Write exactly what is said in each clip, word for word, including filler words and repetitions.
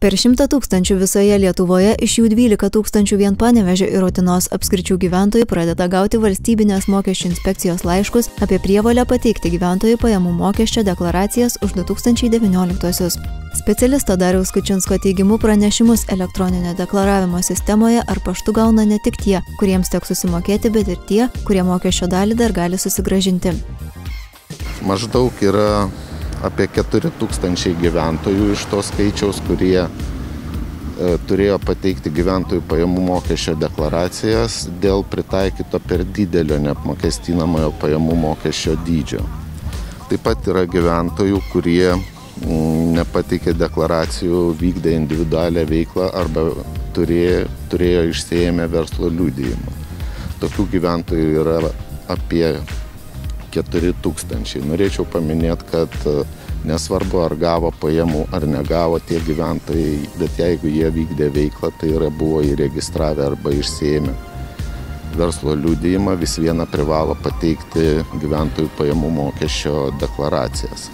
Per šimtą tūkstančių visoje Lietuvoje, iš jų dvylika tūkstančių vien Panevėžio ir Utenos apskričių gyventojai pradeda gauti valstybinės mokesčių inspekcijos laiškus apie prievolę pateikti gyventojų pajamų mokesčio deklaracijas už du tūkstančiai devynioliktuosius. Specialisto Dariaus Kučinsko teigimu pranešimus elektroninio deklaravimo sistemoje ar paštu gauna ne tik tie, kuriems teks susimokėti, bet ir tie, kurie mokesčio dalį dar gali susigrąžinti. Maždaug yra apie keturi tūkstančiai gyventojų iš to skaičiaus, kurie e, turėjo pateikti gyventojų pajamų mokesčio deklaracijas dėl pritaikyto per didelio neapmokestinamojo pajamų mokesčio dydžio. Taip pat yra gyventojų, kurie m, nepateikė deklaracijų, vykdė individualią veiklą arba turėjo, turėjo išsiėmę verslo liudijimą. Tokių gyventojų yra apie keturi tūkstančiai. Norėčiau paminėti, kad nesvarbu ar gavo pajamų ar negavo tie gyventojai, bet jeigu jie vykdė veiklą, tai yra buvo įregistravę arba išsiėmę verslo liudijimą, vis viena privalo pateikti gyventojų pajamų mokesčio deklaracijas.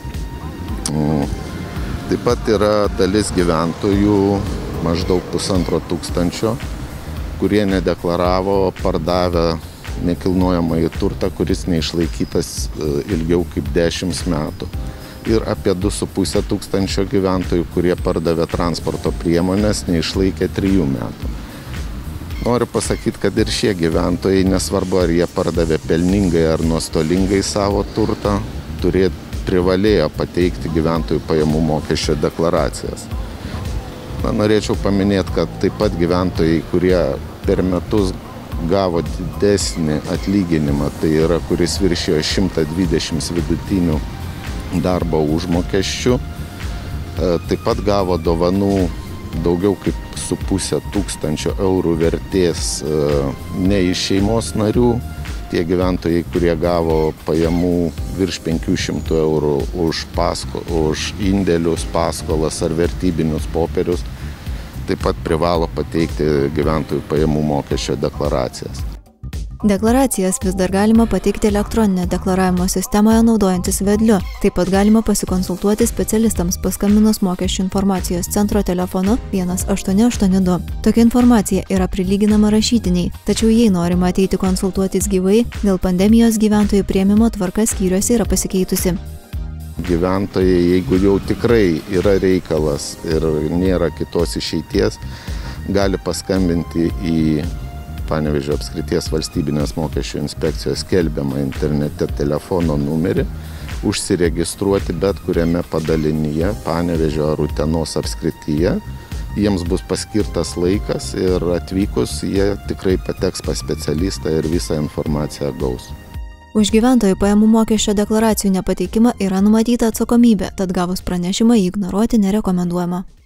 Taip pat yra dalis gyventojų, maždaug pusantro tūkstančio, kurie nedeklaravo pardavę nekilnojamąjį turtą, kuris neišlaikytas ilgiau kaip dešimt metų. Ir apie du su puse tūkstančio gyventojų, kurie pardavė transporto priemonės, neišlaikė trijų metų. Noriu pasakyti, kad ir šie gyventojai, nesvarbu ar jie pardavė pelningai ar nuostolingai savo turtą, turėt, privalėjo pateikti gyventojų pajamų mokesčio deklaracijas. Na, norėčiau paminėti, kad taip pat gyventojai, kurie per metus gavo didesnį atlyginimą, tai yra, kuris viršijo šimtą dvidešimt vidutinių darbo užmokesčių, taip pat gavo dovanų daugiau kaip su pusę tūkstančio eurų vertės ne iš šeimos narių. Tie gyventojai, kurie gavo pajamų virš penkių šimtų eurų už, pasko, už indėlius, paskolas ar vertybinius popierius, taip pat privalo pateikti gyventojų pajamų mokesčio deklaracijas. Deklaracijas vis dar galima pateikti elektroninę deklaravimo sistemoje naudojantis vedliu. Taip pat galima pasikonsultuoti specialistams paskambinus mokesčių informacijos centro telefonu vienas aštuoni aštuoni du. Tokia informacija yra prilyginama rašytiniai, tačiau jei norima ateiti konsultuotis gyvai, dėl pandemijos gyventojų priėmimo tvarka skyriuose yra pasikeitusi. Gyventojai, jeigu jau tikrai yra reikalas ir nėra kitos išeities, gali paskambinti į Panevėžio apskrities valstybinės mokesčių inspekcijos skelbiamą internete telefono numerį, užsiregistruoti bet kuriame padalinyje Panevėžio ar Utenos apskrityje. Jiems bus paskirtas laikas ir atvykus jie tikrai pateks pas specialistą ir visą informaciją gaus. Už gyventojų pajamų mokesčio deklaracijų nepateikimą yra numatyta atsakomybė, tad gavus pranešimą jį ignoruoti nerekomenduojama.